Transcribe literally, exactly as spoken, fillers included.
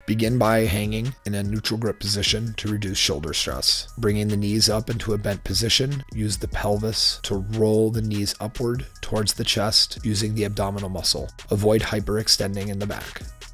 Begin by hanging in a neutral grip position to reduce shoulder stress. Bringing the knees up into a bent position, use the pelvis to roll the knees upward towards the chest using the abdominal muscle. Avoid hyperextending in the back.